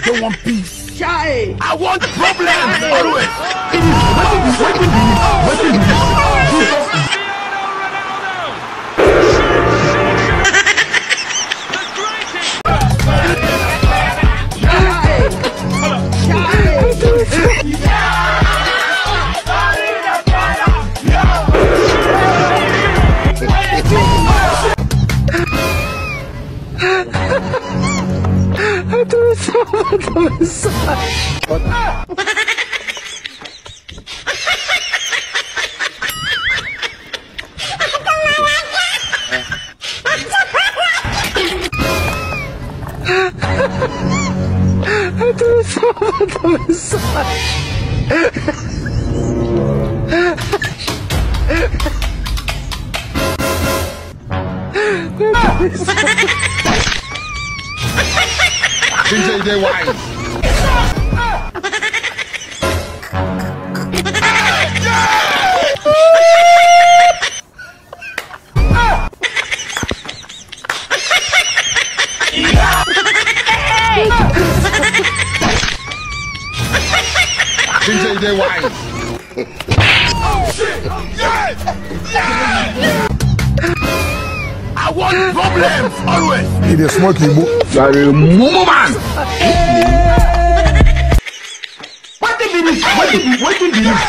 don't want peace. Chai. I want problems always. DJ they wine. DJ they wine. Oh shit! Yes! Yes! I want problems always. He dey smoke him. You are a mumu man. What did you do? What did you do?